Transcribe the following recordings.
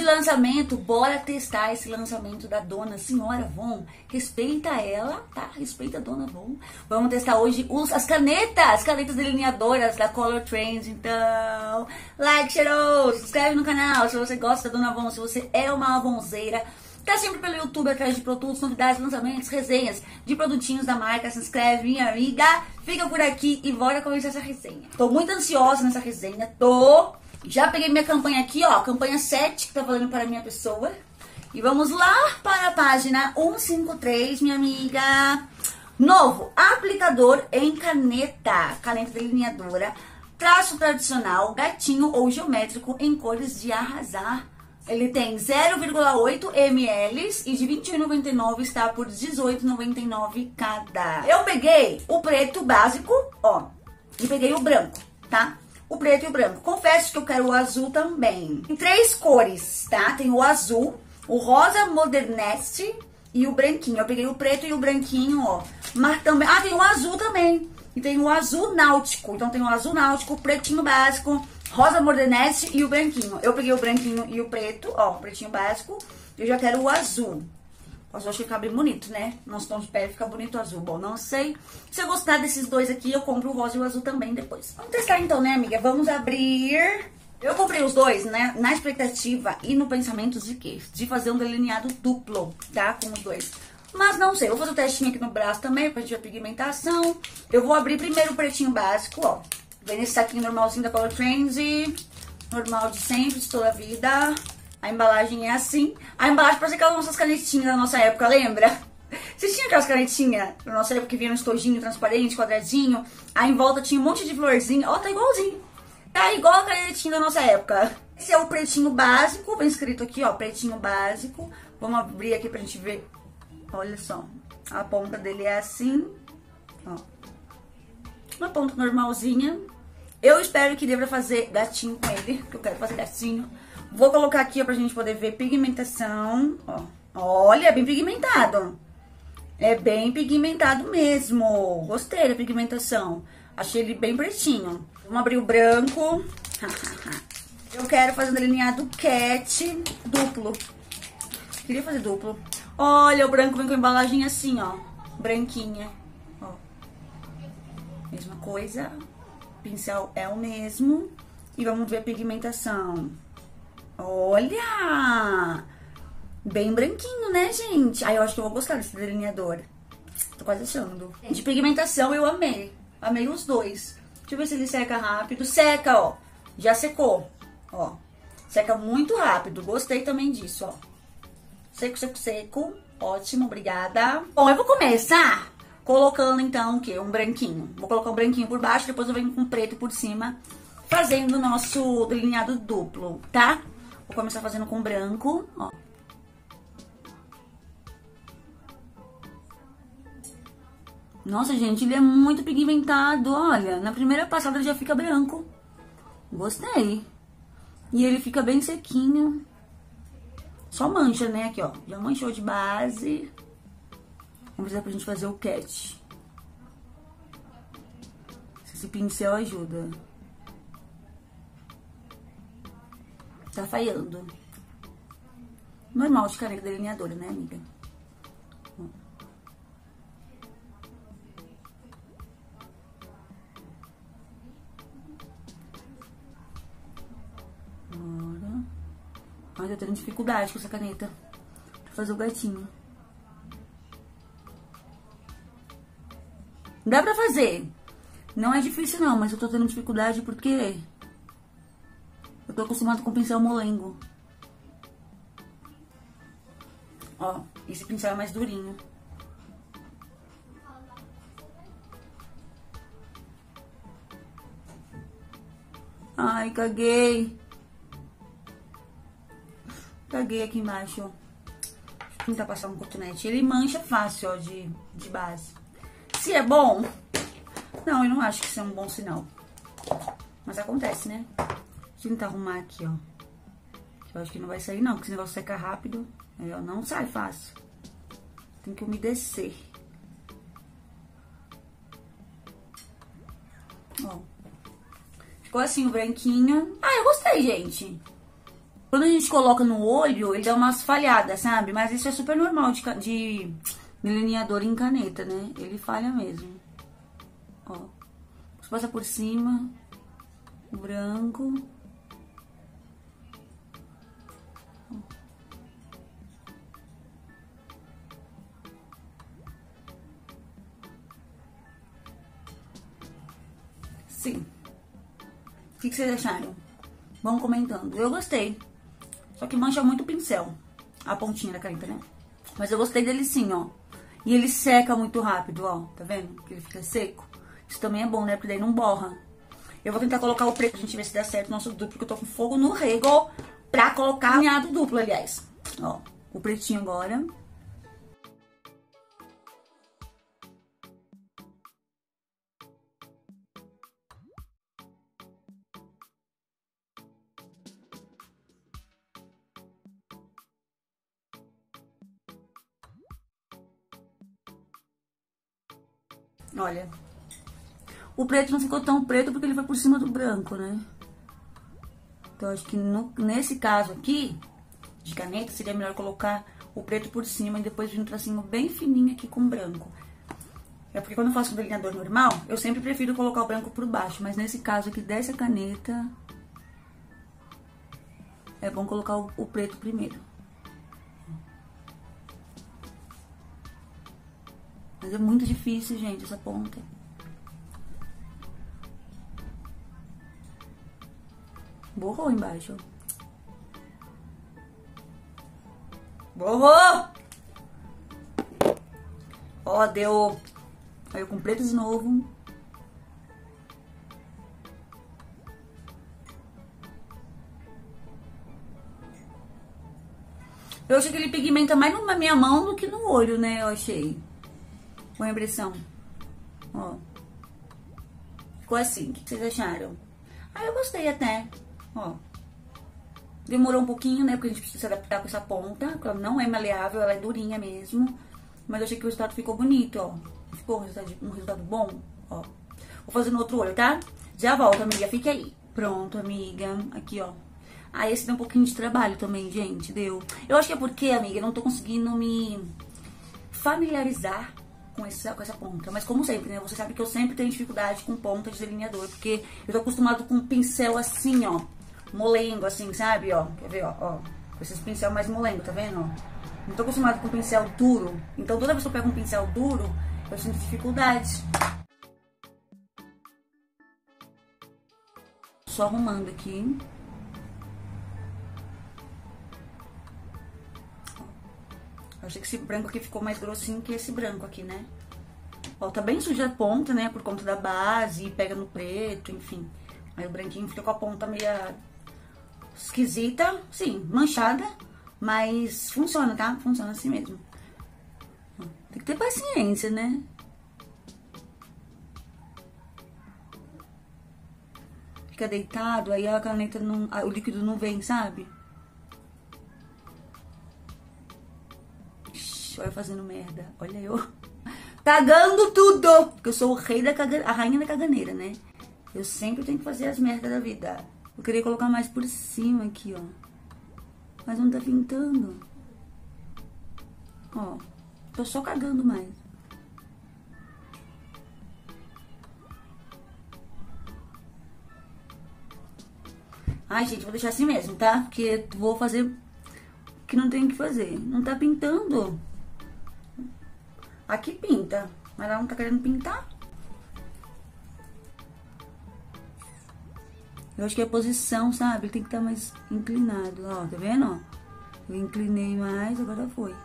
de lançamento, bora testar esse lançamento da Dona Senhora Von. Respeita ela, tá? Respeita a Dona Von. Vamos testar hoje as canetas delineadoras da Color Trends. Então, like, cheiroso, se inscreve no canal se você gosta da Dona Von, se você é uma avonzeira. Tá sempre pelo YouTube atrás de produtos, novidades, lançamentos, resenhas de produtinhos da marca. Se inscreve, minha amiga. Fica por aqui e bora começar essa resenha. Tô muito ansiosa nessa resenha, Já peguei minha campanha aqui, ó, campanha 7, que tá valendo para a minha pessoa. E vamos lá para a página 153, minha amiga. Novo aplicador em caneta delineadora, traço tradicional, gatinho ou geométrico em cores de arrasar. Ele tem 0,8 ml e de R$ 21,99 está por R$ 18,99 cada. Eu peguei o preto básico, ó, e peguei o branco, tá? O preto e o branco. Confesso que eu quero o azul também. Tem 3 cores, tá? Tem o azul, o rosa moderneste e o branquinho. Eu peguei o preto e o branquinho, ó. Mas também... Ah, tem o azul também. E tem o azul náutico. Então tem o azul náutico, o pretinho básico, rosa moderneste e o branquinho. Eu peguei o branquinho e o preto, ó, o pretinho básico. Eu já quero o azul. O azul acho que fica bem bonito, né? Nosso tom de pele fica bonito o azul. Bom, não sei. Se eu gostar desses dois aqui, eu compro o rosa e o azul também depois. Vamos testar então, né, amiga? Vamos abrir. Eu comprei os dois, né? Na expectativa e no pensamento de quê? De fazer um delineado duplo, tá? Com os dois. Mas não sei. Eu vou fazer o testinho aqui no braço também, pra gente ver a pigmentação. Eu vou abrir primeiro o pretinho básico, ó. Vem nesse saquinho normalzinho da Color Trends. Normal de sempre, de toda a vida. A embalagem é assim. A embalagem parece aquelas nossas canetinhas da nossa época, lembra? Vocês tinham aquelas canetinhas da nossa época que vinha no estojinho transparente, quadradinho? Aí em volta tinha um monte de florzinha. Ó, tá igualzinho. Tá igual a canetinha da nossa época. Esse é o pretinho básico. Vem escrito aqui, ó, pretinho básico. Vamos abrir aqui pra gente ver. Olha só. A ponta dele é assim. Ó. Uma ponta normalzinha. Eu espero que dê pra fazer gatinho com ele, porque eu quero fazer gatinho. Vou colocar aqui, ó, pra gente poder ver pigmentação, ó. Olha, é bem pigmentado. É bem pigmentado mesmo. Gostei da pigmentação. Achei ele bem pretinho. Vamos abrir o branco. Eu quero fazer um delineado cat duplo. Queria fazer duplo. Olha, o branco vem com a embalagem assim, ó. Branquinha. Ó. Mesma coisa. O pincel é o mesmo. E vamos ver a pigmentação. Olha! Bem branquinho, né, gente? Ai, eu acho que eu vou gostar desse delineador. Tô quase achando. De pigmentação eu amei. Amei os dois. Deixa eu ver se ele seca rápido. Seca, ó. Já secou. Ó. Seca muito rápido. Gostei também disso, ó. Seco, seco, seco. Ótimo, obrigada. Bom, eu vou começar colocando, então, o quê? Um branquinho. Vou colocar um branquinho por baixo, depois eu venho com preto por cima, fazendo o nosso delineado duplo, tá? Vou começar fazendo com branco, ó. Nossa, gente, ele é muito pigmentado, olha. Na primeira passada ele já fica branco. Gostei. E ele fica bem sequinho. Só mancha, né? Aqui, ó. Já manchou de base. Vamos ver pra gente fazer o cat. Esse pincel ajuda. Tá falhando. Normal de caneta delineadora, né, amiga? Agora. Ai, eu tô tendo dificuldade com essa caneta pra fazer o gatinho. Dá pra fazer. Não é difícil não, mas eu tô tendo dificuldade porque eu tô acostumado com pincel molengo. Ó, esse pincel é mais durinho. Ai, caguei. Caguei aqui embaixo, ó. Deixa eu tentar passar um cotonete. Ele mancha fácil, ó, de base. Se é bom... Não, eu não acho que isso é um bom sinal. Mas acontece, né? Deixa eu tentar arrumar aqui, ó. Eu acho que não vai sair, não, porque esse negócio seca rápido. Aí, ó, não sai fácil. Tem que umedecer. Ó. Ficou assim o branquinho. Ah, eu gostei, gente. Quando a gente coloca no olho, ele dá umas falhadas, sabe? Mas isso é super normal de delineador em caneta, né? Ele falha mesmo. Ó. Você passa por cima, o branco. Sim. O que vocês acharam? Vão comentando. Eu gostei. Só que mancha muito o pincel. A pontinha da caneta, né? Mas eu gostei dele sim, ó. E ele seca muito rápido, ó. Tá vendo? Que ele fica seco. Isso também é bom, né? Porque daí não borra. Eu vou tentar colocar o preto pra gente ver se dá certo o nosso duplo. Porque eu tô com fogo no rego pra colocar alinhado duplo, aliás. Ó, o pretinho agora. Olha, o preto não ficou tão preto porque ele foi por cima do branco, né? Então, acho que nesse caso aqui, de caneta, seria melhor colocar o preto por cima e depois vir um tracinho bem fininho aqui com branco. É porque quando eu faço um delineador normal, eu sempre prefiro colocar o branco por baixo. Mas nesse caso aqui, dessa caneta, é bom colocar o preto primeiro. Mas é muito difícil, gente, essa ponta. Borrou embaixo. Borrou! Ó, deu... Aí eu com preto de novo. Eu achei que ele pigmenta mais na minha mão do que no olho, né? Eu achei. Com a impressão. Ó. Ficou assim. O que vocês acharam? Ah, eu gostei até. Ó. Demorou um pouquinho, né? Porque a gente precisa se adaptar com essa ponta. Porque ela não é maleável, ela é durinha mesmo. Mas eu achei que o resultado ficou bonito, ó. Ficou um resultado bom, ó. Vou fazer no outro olho, tá? Já volto, amiga. Fique aí. Pronto, amiga. Aqui, ó. Ah, esse deu um pouquinho de trabalho também, gente. Deu. Eu acho que é porque, amiga, eu não tô conseguindo me familiarizar com essa ponta. Mas como sempre, né? Você sabe que eu sempre tenho dificuldade com ponta de delineador. Porque eu tô acostumado com um pincel assim, ó. Molengo, assim, sabe? Ó. Quer ver, ó? Ó. Com esses pincel mais molengo, tá vendo? Ó. Não tô acostumado com pincel duro. Então toda vez que eu pego um pincel duro, eu sinto dificuldade. Só arrumando aqui. Eu achei que esse branco aqui ficou mais grossinho que esse branco aqui, né? Ó, tá bem suja a ponta, né? Por conta da base, pega no preto, enfim. Aí o branquinho fica com a ponta meio esquisita, sim, manchada. Mas funciona, tá? Funciona assim mesmo. Tem que ter paciência, né? Fica deitado, aí a caneta não... o líquido não vem, sabe? Olha fazendo merda. Olha eu. Cagando tudo! Porque eu sou o rei a rainha da caganeira, né? Eu sempre tenho que fazer as merdas da vida. Eu queria colocar mais por cima aqui, ó. Mas não tá pintando. Ó. Tô só cagando mais. Ai, gente, vou deixar assim mesmo, tá? Porque vou fazer o que não tem que fazer. Não tá pintando. Aqui pinta, mas ela não tá querendo pintar. Eu acho que é a posição, sabe? Tem que estar mais inclinado, ó. Tá vendo, ó? Eu inclinei mais, agora foi.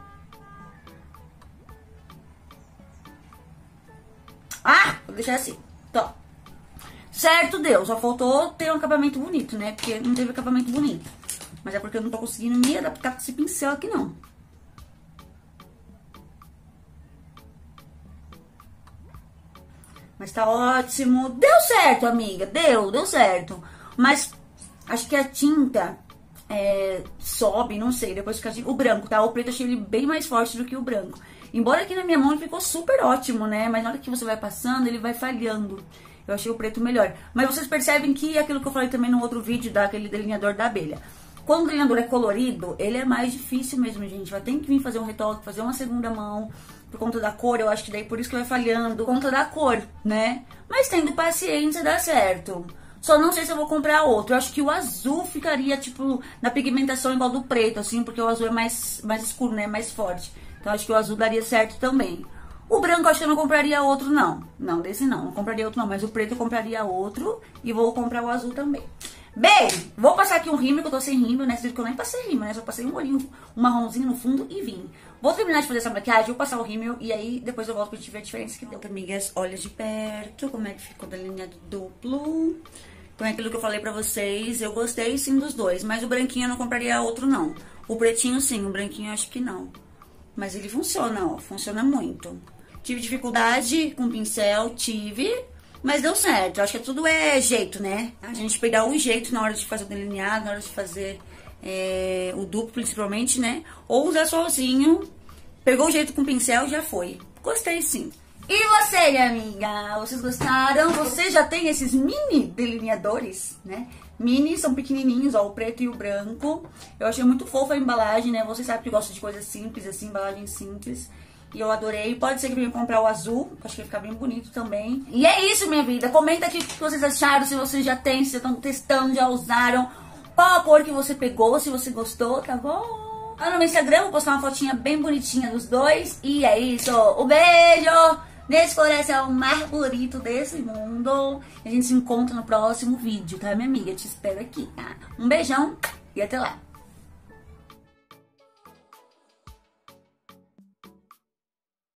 Ah! Vou deixar assim. Tó. Certo, deu. Só faltou ter um acabamento bonito, né? Porque não teve acabamento bonito. Mas é porque eu não tô conseguindo me adaptar com esse pincel aqui, não. Mas tá ótimo. Deu certo, amiga. Deu certo. Mas acho que a tinta sobe, não sei. Depois fica assim. O branco, tá? O preto eu achei ele bem mais forte do que o branco. Embora aqui na minha mão ele ficou super ótimo, né? Mas na hora que você vai passando, ele vai falhando. Eu achei o preto melhor. Mas vocês percebem que aquilo que eu falei também no outro vídeo, daquele delineador da abelha. Quando o delineador é colorido, ele é mais difícil mesmo, gente. Vai ter que vir fazer um retoque, fazer uma segunda mão. Por conta da cor, eu acho que daí por isso que vai falhando. Por conta da cor, né? Mas tendo paciência, dá certo. Só não sei se eu vou comprar outro. Eu acho que o azul ficaria, tipo, na pigmentação igual do preto, assim. Porque o azul é mais escuro, né? Mais forte. Então, acho que o azul daria certo também. O branco, acho que eu não compraria outro, não. Não, desse não. Não compraria outro, não. Mas o preto eu compraria outro. E vou comprar o azul também. Bem, vou passar aqui um rímel, que eu tô sem rímel, né? Vocês viram que eu nem passei rímel, né? Só passei um olhinho, um marronzinho no fundo e vim. Vou terminar de fazer essa maquiagem, vou passar o rímel e aí depois eu volto pra gente ver a diferença que deu. Amigas, olha de perto como é que ficou delineado duplo. Então é aquilo que eu falei pra vocês, eu gostei sim dos dois, mas o branquinho eu não compraria outro não. O pretinho sim, o branquinho eu acho que não. Mas ele funciona, ó, funciona muito. Tive dificuldade com o pincel, mas deu certo. Eu acho que tudo é jeito, né? A gente pegar o jeito na hora de fazer o delineado, na hora de fazer o duplo principalmente, né? Ou usar sozinho. Pegou o jeito com o pincel, já foi. Gostei sim. E você, minha amiga? Vocês gostaram? Você já tem esses mini delineadores, né? Mini, são pequenininhos, ó, o preto e o branco. Eu achei muito fofa a embalagem, né? Vocês sabem que eu gosto de coisas simples, assim, embalagem simples. E eu adorei. Pode ser que venha comprar o azul, acho que vai ficar bem bonito também. E é isso, minha vida. Comenta aqui o que vocês acharam, se vocês já têm, se vocês estão testando, já usaram. Qual a cor que você pegou, se você gostou, tá bom? Lá no meu Instagram, vou postar uma fotinha bem bonitinha dos dois. E é isso. Um beijo nesse coração mais bonito desse mundo. E a gente se encontra no próximo vídeo, tá, minha amiga? Te espero aqui, tá? Um beijão e até lá.